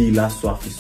hila swafi.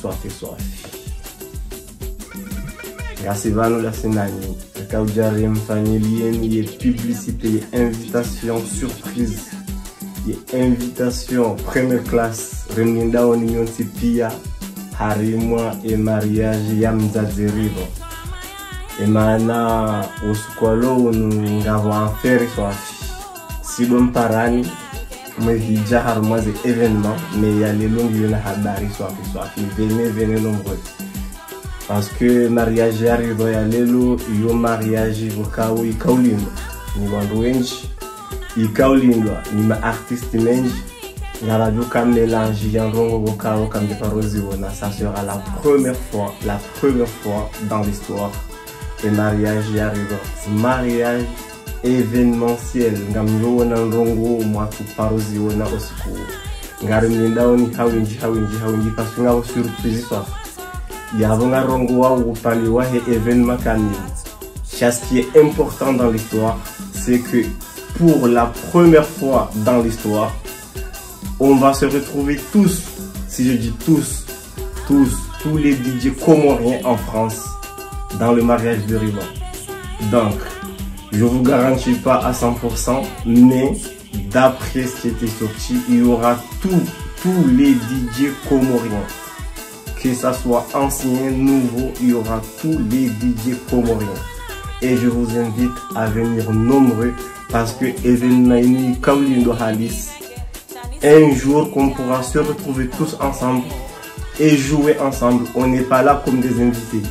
Grâce vano la senani, kaujari mfanyelien ye publicité, ye invitation surprise, ye invitation première classe, remlinda onion tipia, harimwa et mariage yamzazerivo. Et maintenant, au squalo, nous avons affaire swafi. Si bon parani, moi j'ai harmois événements, mais il y a les longues yona habari swafi. Venez nombreux. Parce que mariage arrive il y a lelo yo mariage vokawo ikaulindo ni wandu wengi ikaulindo ni ma artiste mengi ngala joka mélange yango vokawo comme des paroles wona. Ça sera la première fois dans l'histoire et mariage arrive mariage événementiel ngamyo wona ndongo mwatu paroles wona osiku ngarimlinda oni hawinji parce que ngabo surprise soit il y a un rongo événement canin. Ce qui est important dans l'histoire, c'est que pour la première fois dans l'histoire, on va se retrouver tous, si je dis tous les DJ comoriens en France dans le mariage de Riva. Donc, je vous garantis pas à 100%, mais d'après ce qui était sorti, il y aura tous les DJ comoriens. Que ça soit ancien, nouveau, il y aura tous les DJ comoriens. Et je vous invite à venir nombreux parce que événement Kaulindo Halis, un jour qu'on pourra se retrouver tous ensemble et jouer ensemble. On n'est pas là comme des invités.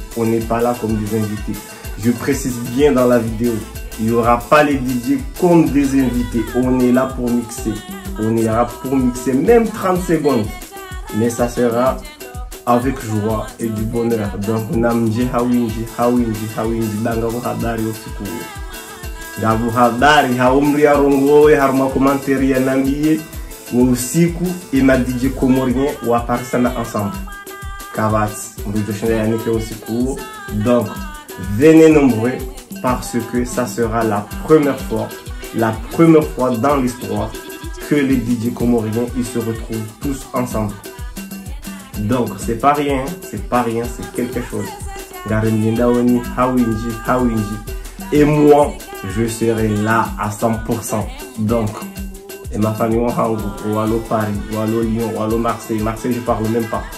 Je précise bien dans la vidéo, il n'y aura pas les DJ comme des invités. On est là pour mixer. Même 30 secondes. Mais ça sera avec joie et du bonheur. Donc namji hawinji banga habari usiku. Gabu habari haumri ya rongo harma commentaire ya nambiye usiku et ma DJ comorien wa parsana ensemble. Kavats mbido chene ya nike usiku. Donc venez nombreux parce que ça sera la première fois dans l'histoire que les DJ comoriens ils se retrouvent tous ensemble. Donc c'est pas rien, c'est quelque chose. Garimlindaoni hawinji. Et moi, je serai là à 100%. Donc, et ma famille ou allo Paris, ou allo Lyon, ou allo Marseille. Marseille, je parle même pas.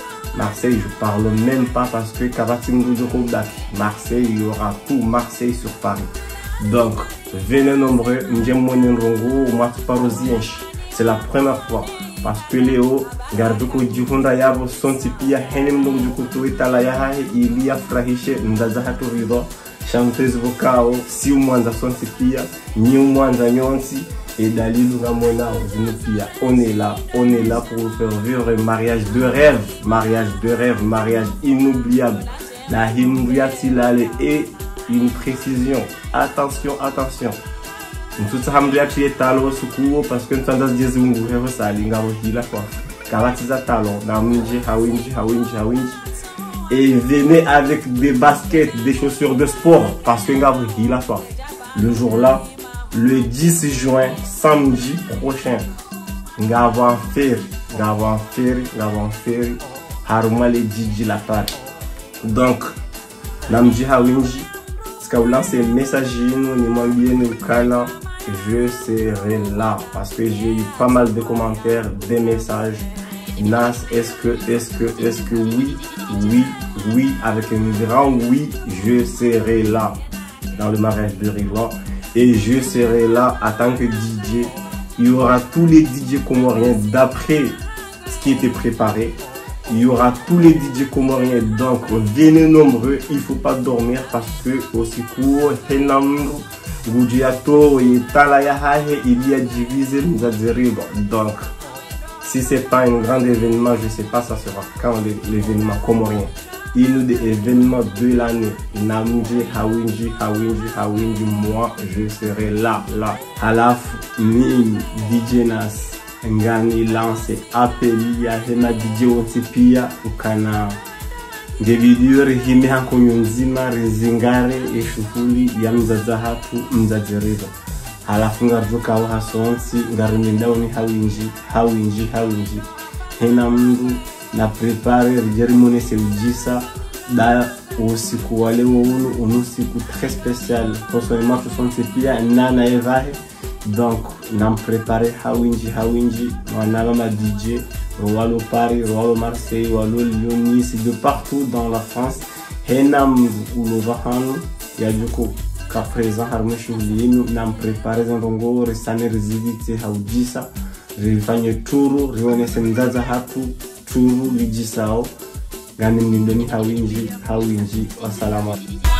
Parce que Marseille, il y aura tout Marseille sur Paris. Donc, venez nombreux, c'est la première fois. Parce que Léo, garduko jihunda yabo sonti pia henem dom jukutu itala yaha ilia frahishe ndazahatu rido chanteuse vocao si umwanza sonti pia ni umwanza nyonsi et dalilu ngamona zinupia. On est là pour vous faire vivre un mariage de rêve, mariage inoubliable. La himriatilale et une précision. Attention. Tout ça hambriati talo sukuo parce que nous avons des ungu sali ngabo hila quoi. Kavatiza talon namji hawinji et venez avec des baskets, des chaussures de sport parce que ngabo hila quoi. Le jour là, le 10 juin, samedi prochain, ngabo faire haruma les DJ la part. Donc namji hawinji quand vous lancez un message nous m'envoyez le canal, je serai là parce que j'ai eu pas mal de commentaires, des messages. Nas, est-ce que oui, avec un grand oui, je serai là dans le mariage de Riva et je serai là en tant que DJ. Il y aura tous les DJ comoriens d'après ce qui était préparé. Il y aura tous les DJ comoriens, donc venez nombreux, il ne faut pas dormir parce que aussi court, Gujiato et Talayahahe, il y a divisé nous a dit. Donc, si ce n'est pas un grand événement, je ne sais pas ça sera quand l'événement comorien. Il nous des événements de l'année. Namji, Hawinji, moi je serai là. Alaf, Mim, DJ Nas. Ngani lance appeli ya hema DJ Otipia ukana ngevideo rehime hanko nzima rezingare eshughuli ya mzazahatu mzazereza halafu ngaruka wa sonsi ngarumindaoni hawinji hena mndu na prepare cérémonie seujisa da usiku wale unu siku très spécial personnellement je sens que pia nana evahe donc nam préparer hawinji wanala ma DJ Roalo Paris Roalo Marseille Roalo Lyon Nice de partout dans la France henam ulovahanu ya juko ka présent harmoshi lino nam préparer ndongo resane rezivite haujisa rifanye turu rione senzaza hatu turu lijisao gani mnindoni hawinji wasalama.